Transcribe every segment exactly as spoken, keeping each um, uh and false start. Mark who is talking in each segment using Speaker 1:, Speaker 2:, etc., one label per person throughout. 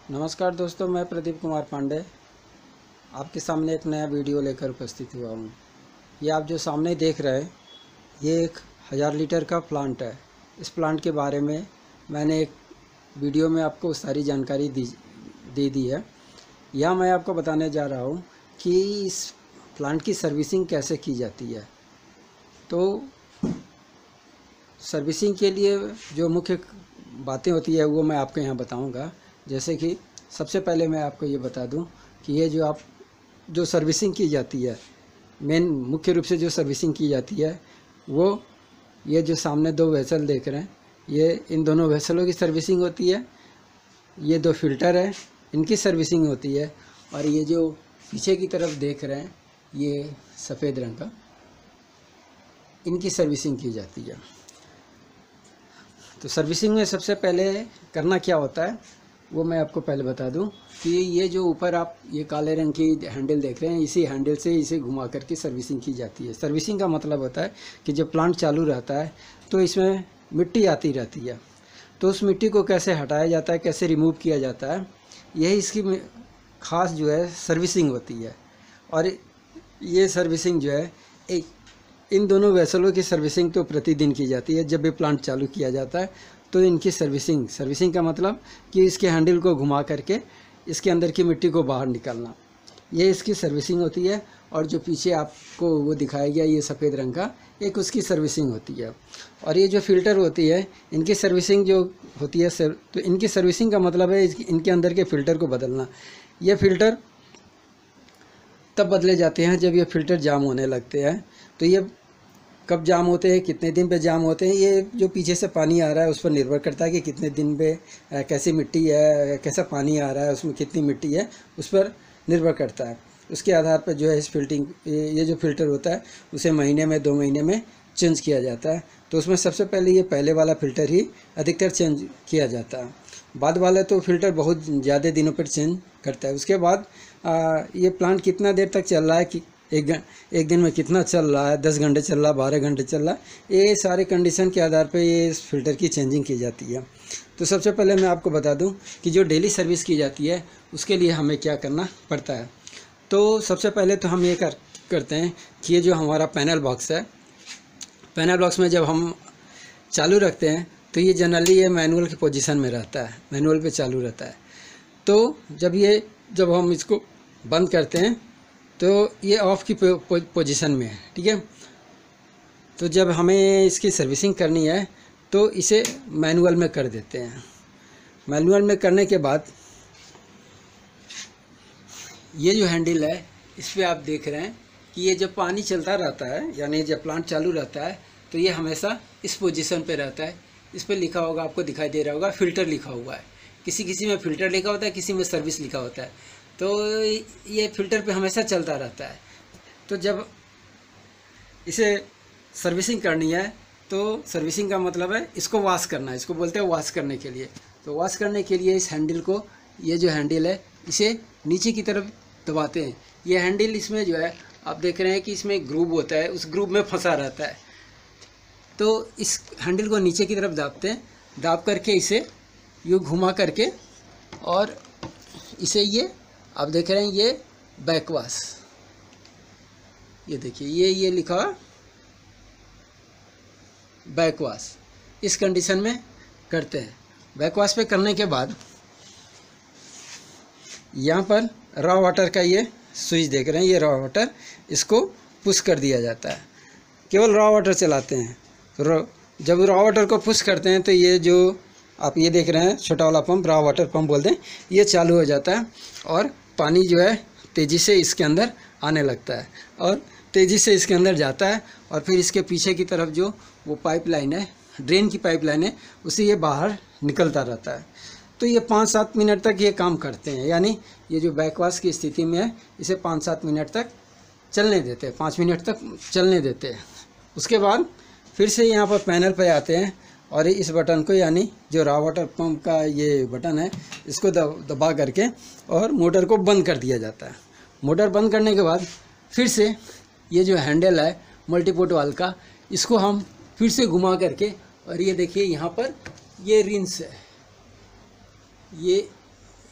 Speaker 1: नमस्कार दोस्तों, मैं प्रदीप कुमार पांडे आपके सामने एक नया वीडियो लेकर उपस्थित हुआ हूँ। ये आप जो सामने देख रहे हैं ये एक हज़ार लीटर का प्लांट है। इस प्लांट के बारे में मैंने एक वीडियो में आपको सारी जानकारी दी दे दी है। यह मैं आपको बताने जा रहा हूँ कि इस प्लांट की सर्विसिंग कैसे की जाती है। तो सर्विसिंग के लिए जो मुख्य बातें होती है वो मैं आपको यहाँ बताऊँगा। जैसे कि सबसे पहले मैं आपको ये बता दूं कि ये जो आप जो सर्विसिंग की जाती है, मेन मुख्य रूप से जो सर्विसिंग की जाती है वो ये जो सामने दो वेसल देख रहे हैं, ये इन दोनों वेसलों की सर्विसिंग होती है। ये दो फिल्टर है, इनकी सर्विसिंग होती है। और ये जो पीछे की तरफ देख रहे हैं ये सफ़ेद रंग का, इनकी सर्विसिंग की जाती है। तो सर्विसिंग में सबसे पहले करना क्या होता है वो मैं आपको पहले बता दूं कि ये जो ऊपर आप ये काले रंग की हैंडल देख रहे हैं, इसी हैंडल से इसे घुमा करके सर्विसिंग की जाती है। सर्विसिंग का मतलब होता है कि जब प्लांट चालू रहता है तो इसमें मिट्टी आती रहती है, तो उस मिट्टी को कैसे हटाया जाता है, कैसे रिमूव किया जाता है, यही इसकी ख़ास जो है सर्विसिंग होती है। और ये सर्विसिंग जो है एक इन दोनों वेसलों की सर्विसिंग तो प्रतिदिन की जाती है। जब भी प्लांट चालू किया जाता है तो इनकी सर्विसिंग सर्विसिंग का मतलब कि इसके हैंडल को घुमा करके इसके अंदर की मिट्टी को बाहर निकालना, ये इसकी सर्विसिंग होती है। और जो पीछे आपको वो दिखाया गया ये सफ़ेद रंग का, एक उसकी सर्विसिंग होती है। और ये जो फिल्टर होती है इनकी सर्विसिंग जो होती है सर, तो इनकी सर्विसिंग का मतलब है इनके अंदर के फ़िल्टर को बदलना। ये फ़िल्टर तब बदले जाते हैं जब ये फ़िल्टर जाम होने लगते हैं। तो ये कब जाम होते हैं, कितने दिन पे जाम होते हैं, ये जो पीछे से पानी आ रहा है उस पर निर्भर करता है कि कितने दिन पे कैसी मिट्टी है, कैसा पानी आ रहा है, उसमें कितनी मिट्टी है, उस पर निर्भर करता है। उसके आधार पर जो है इस फिल्टिंग ये जो फ़िल्टर होता है उसे महीने में दो महीने में चेंज किया जाता है। तो उसमें सबसे पहले ये पहले वाला फ़िल्टर ही अधिकतर चेंज किया जाता है। बाद वाला तो फ़िल्टर बहुत ज़्यादा दिनों पर चेंज करता है। उसके बाद आ, ये प्लांट कितना देर तक चल रहा है कि एक एक दिन में कितना चल रहा है, दस घंटे चल रहा है, बारह घंटे चल रहा है, ये सारे कंडीशन के आधार पे ये इस फिल्टर की चेंजिंग की जाती है। तो सबसे पहले मैं आपको बता दूं कि जो डेली सर्विस की जाती है उसके लिए हमें क्या करना पड़ता है। तो सबसे पहले तो हम ये कर करते हैं कि ये जो हमारा पैनल बॉक्स है, पैनल बॉक्स में जब हम चालू रखते हैं तो ये जनरली ये मैनुअल की पोजीशन में रहता है, मैनुअल पे चालू रहता है। तो जब ये जब हम इसको बंद करते हैं तो ये ऑफ़ की पोजीशन में है, ठीक है। तो जब हमें इसकी सर्विसिंग करनी है तो इसे मैनुअल में कर देते हैं। मैनुअल में करने के बाद ये जो हैंडल है इस पर आप देख रहे हैं कि ये जब पानी चलता रहता है, यानी जब प्लांट चालू रहता है तो ये हमेशा इस पोजीशन पे रहता है। इस पर लिखा होगा, आपको दिखाई दे रहा होगा, फ़िल्टर लिखा हुआ है। किसी किसी में फ़िल्टर लिखा होता है, किसी में सर्विस लिखा होता है। तो ये फ़िल्टर पे हमेशा चलता रहता है। तो जब इसे सर्विसिंग करनी है तो सर्विसिंग का मतलब है इसको वॉश करना है, इसको बोलते हैं वॉश करने के लिए। तो वॉश करने के लिए इस हैंडल को, ये जो हैंडल है इसे नीचे की तरफ दबाते हैं। ये हैंडल इसमें जो है आप देख रहे हैं कि इसमें ग्रूव होता है, उस ग्रूव में फंसा रहता है। तो इस हैंडल को नीचे की तरफ दाबते हैं, दाब करके इसे यूँ घुमा करके, और इसे ये आप देख रहे हैं ये बैकवाश, ये देखिए ये ये लिखा बैकवाश, इस कंडीशन में करते हैं। बैकवाश पे करने के बाद यहाँ पर रॉ वाटर का ये स्विच देख रहे हैं, ये रॉ वाटर, इसको पुश कर दिया जाता है। केवल रॉ वाटर चलाते हैं। तो जब रॉ वाटर को पुश करते हैं तो ये जो आप ये देख रहे हैं छोटा वाला पंप, रॉ वाटर पंप बोलते हैं, ये चालू हो जाता है और पानी जो है तेज़ी से इसके अंदर आने लगता है और तेज़ी से इसके अंदर जाता है। और फिर इसके पीछे की तरफ जो वो पाइपलाइन है, ड्रेन की पाइपलाइन है, उसे ये बाहर निकलता रहता है। तो ये पाँच सात मिनट तक ये काम करते हैं, यानी ये जो बैकवाश की स्थिति में है इसे पाँच सात मिनट तक चलने देते हैं, पाँच मिनट तक चलने देते हैं। उसके बाद फिर से यहाँ पर पैनल पर आते हैं और इस बटन को, यानी जो रॉ वाटर पंप का ये बटन है, इसको दबा करके और मोटर को बंद कर दिया जाता है। मोटर बंद करने के बाद फिर से ये जो हैंडल है मल्टीपोर्ट वाल का, इसको हम फिर से घुमा करके, और ये देखिए यहाँ पर ये रिंस है, ये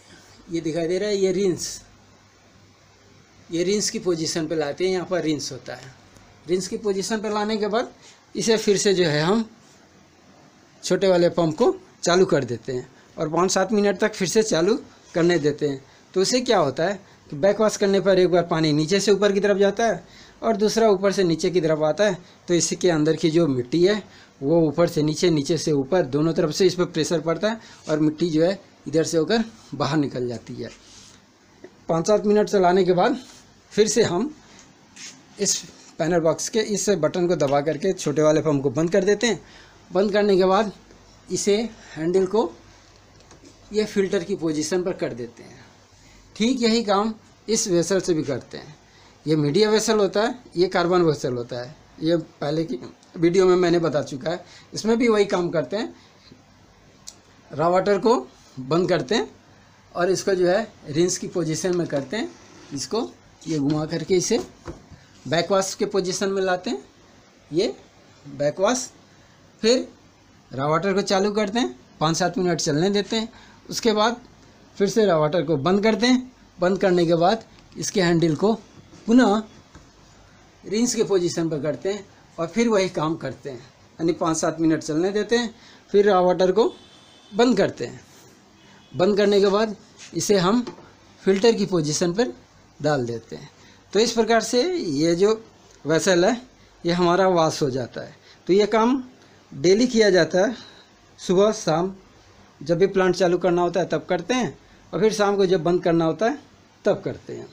Speaker 1: ये दिखाई दे रहा है, ये रिंस, ये रिंस की पोजीशन पे लाते हैं। यहाँ पर रिंस होता है। रिंस की पोजीशन पे लाने के बाद इसे फिर से जो है हम छोटे वाले पंप को चालू कर देते हैं और पाँच सात मिनट तक फिर से चालू करने देते हैं। तो उससे क्या होता है कि बैक वॉश करने पर एक बार पानी नीचे से ऊपर की तरफ जाता है और दूसरा ऊपर से नीचे की तरफ आता है। तो इसके अंदर की जो मिट्टी है वो ऊपर से नीचे, नीचे से ऊपर, दोनों तरफ से इस पर प्रेशर पड़ता है और मिट्टी जो है इधर से होकर बाहर निकल जाती है। पाँच सात मिनट चलाने के बाद फिर से हम इस पैनल बॉक्स के इस बटन को दबा करके छोटे वाले पंप को बंद कर देते हैं। बंद करने के बाद इसे हैंडल को ये फिल्टर की पोजीशन पर कर देते हैं। ठीक यही काम इस वेसल से भी करते हैं। ये मीडिया वेसल होता है, ये कार्बन वेसल होता है। ये पहले की वीडियो में मैंने बता चुका है। इसमें भी वही काम करते हैं। रॉ वाटर को बंद करते हैं और इसको जो है रिंस की पोजीशन में करते हैं। इसको ये घुमा करके इसे बैकवाश के पोजीशन में लाते हैं। ये बैकवाश, फिर रॉ वाटर को चालू करते हैं, पाँच सात मिनट चलने देते हैं। उसके बाद फिर से रॉ वाटर को बंद करते हैं। बंद करने के बाद इसके हैंडल को पुनः रिंस के पोजीशन पर करते हैं और फिर वही काम करते हैं, यानी पाँच सात मिनट चलने देते हैं। फिर रॉ वाटर को बंद करते हैं। बंद करने के बाद इसे हम फिल्टर की पोजीशन पर डाल देते हैं। तो इस प्रकार से ये जो वेसल है ये हमारा वॉश हो जाता है। तो ये काम डेली किया जाता है, सुबह शाम जब भी प्लांट चालू करना होता है तब करते हैं और फिर शाम को जब बंद करना होता है तब करते हैं।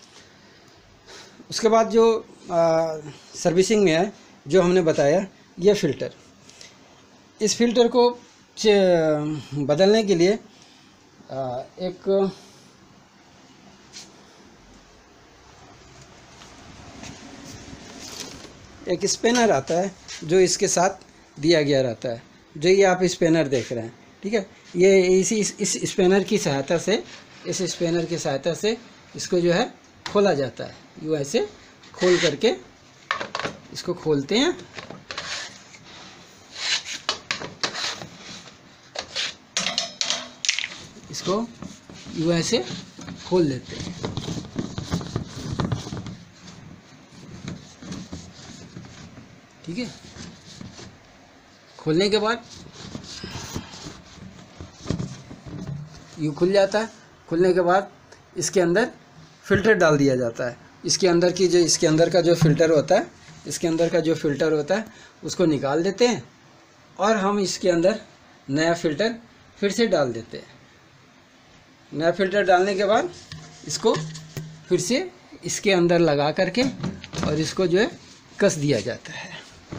Speaker 1: उसके बाद जो आ, सर्विसिंग में है जो हमने बताया, ये फ़िल्टर, इस फिल्टर को बदलने के लिए आ, एक एक स्पेनर आता है जो इसके साथ दिया गया रहता है, जो ये आप स्पेनर देख रहे हैं, ठीक है। ये इसी इस, इस स्पेनर की सहायता से इस स्पेनर की सहायता से इसको जो है खोला जाता है। यूँ ऐसे खोल करके इसको खोलते हैं। इसको यूँ ऐसे खोल लेते हैं। ठीक है। खोलने के बाद यूँ खुल जाता है। खुलने के बाद इसके अंदर फ़िल्टर डाल दिया जाता है। इसके अंदर की जो इसके अंदर का जो फ़िल्टर होता है इसके अंदर का जो फ़िल्टर होता है उसको निकाल देते हैं और हम इसके अंदर नया फ़िल्टर फिर से डाल देते हैं। नया फ़िल्टर डालने के बाद इसको फिर से इसके अंदर लगा करके और इसको जो है कस दिया जाता है।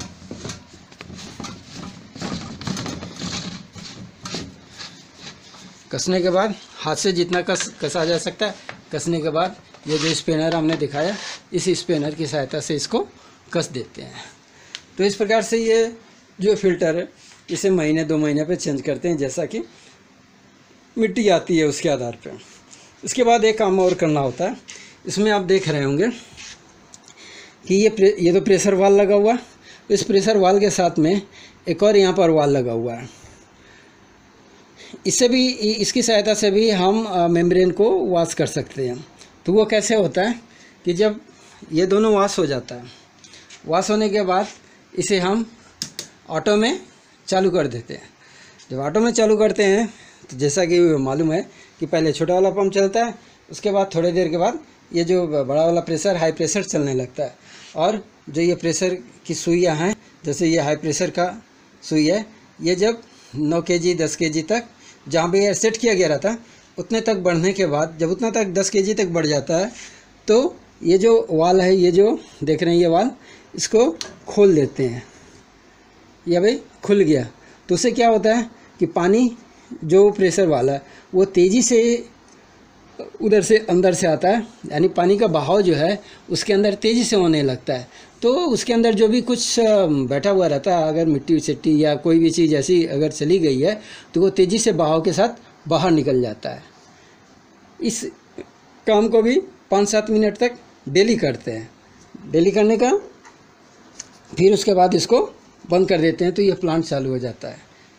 Speaker 1: कसने के बाद हाथ से जितना कस कसा जा सकता है, कसने के बाद ये जो स्पेनर हमने दिखाया इस स्पेनर की सहायता से इसको कस देते हैं। तो इस प्रकार से ये जो फ़िल्टर है इसे महीने दो महीने पे चेंज करते हैं, जैसा कि मिट्टी आती है उसके आधार पे। इसके बाद एक काम और करना होता है। इसमें आप देख रहे होंगे कि ये ये तो प्रेशर वाल लगा हुआ, इस प्रेशर वाल के साथ में एक और यहाँ पर वाल लगा हुआ है। इससे भी इसकी सहायता से भी हम मेम्ब्रेन को वॉश कर सकते हैं। तो वो कैसे होता है कि जब ये दोनों वॉश हो जाता है, वॉश होने के बाद इसे हम ऑटो में चालू कर देते हैं। जब ऑटो में चालू करते हैं तो जैसा कि मालूम है कि पहले छोटा वाला पंप चलता है, उसके बाद थोड़ी देर के बाद ये जो बड़ा वाला प्रेशर हाई प्रेशर चलने लगता है। और जो ये प्रेशर की सुइयाँ हैं, जैसे ये हाई प्रेशर का सुई है, ये जब नौ के जी दस के जी तक जहाँ पे ये सेट किया गया रहता है उतने तक बढ़ने के बाद जब उतना तक दस के जी तक बढ़ जाता है तो ये जो वाल है, ये जो देख रहे हैं ये वाल, इसको खोल देते हैं। ये भाई खुल गया तो उससे क्या होता है कि पानी जो प्रेशर वाला है वो तेज़ी से उधर से अंदर से आता है, यानी पानी का बहाव जो है उसके अंदर तेज़ी से होने लगता है। तो उसके अंदर जो भी कुछ बैठा हुआ रहता है, अगर मिट्टी सिट्टी या कोई भी चीज़ ऐसी अगर चली गई है तो वो तेज़ी से बहाव के साथ बाहर निकल जाता है। इस काम को भी पाँच सात मिनट तक डेली करते हैं। डेली करने का फिर उसके बाद इसको बंद कर देते हैं तो ये प्लांट चालू हो जाता है।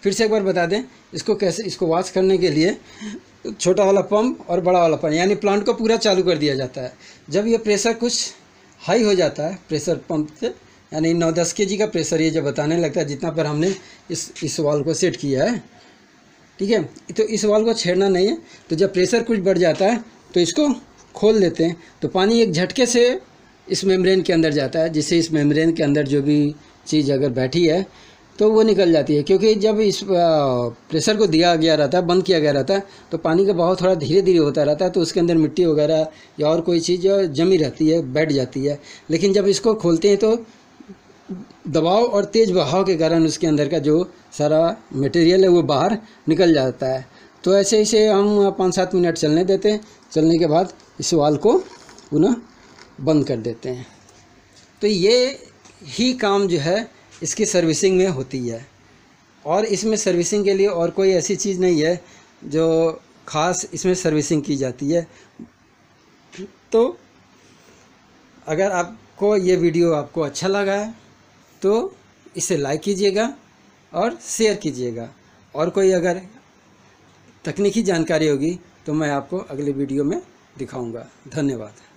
Speaker 1: फिर से एक बार बता दें इसको कैसे, इसको वॉश करने के लिए छोटा वाला पंप और बड़ा वाला पंप, यानी प्लांट को पूरा चालू कर दिया जाता है। जब ये प्रेशर कुछ हाई हो जाता है प्रेशर पंप से, यानी नौ दस के जी का प्रेशर ये जब बताने लगता है जितना पर हमने इस इस वाल्व को सेट किया है, ठीक है। तो इस वाल्व को छेड़ना नहीं है। तो जब प्रेशर कुछ बढ़ जाता है तो इसको खोल देते हैं, तो पानी एक झटके से इस मेम्ब्रेन के अंदर जाता है, जिससे इस मेम्ब्रेन के अंदर जो भी चीज़ अगर बैठी है तो वो निकल जाती है। क्योंकि जब इस प्रेशर को दिया गया रहता है, बंद किया गया रहता है, तो पानी का बहाव थोड़ा धीरे धीरे होता रहता है, तो उसके अंदर मिट्टी वगैरह या और कोई चीज़ जमी रहती है, बैठ जाती है। लेकिन जब इसको खोलते हैं तो दबाव और तेज़ बहाव के कारण उसके अंदर का जो सारा मटेरियल है वो बाहर निकल जाता है। तो ऐसे इसे हम पाँच सात मिनट चलने देते हैं। चलने के बाद इस वाल्व को पुनः बंद कर देते हैं। तो ये ही काम जो है इसकी सर्विसिंग में होती है, और इसमें सर्विसिंग के लिए और कोई ऐसी चीज़ नहीं है जो ख़ास इसमें सर्विसिंग की जाती है। तो अगर आपको ये वीडियो आपको अच्छा लगा है तो इसे लाइक कीजिएगा और शेयर कीजिएगा, और कोई अगर तकनीकी जानकारी होगी तो मैं आपको अगले वीडियो में दिखाऊंगा। धन्यवाद।